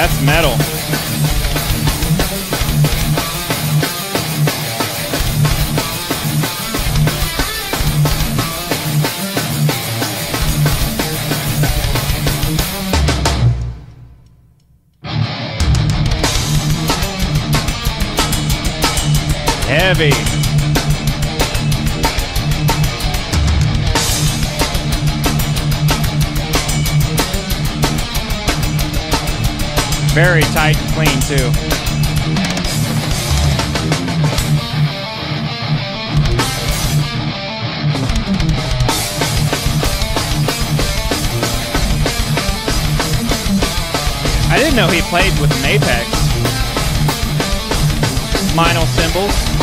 That's metal. Heavy. Very tight and clean too. I didn't know he played with an Apex. Minor cymbals.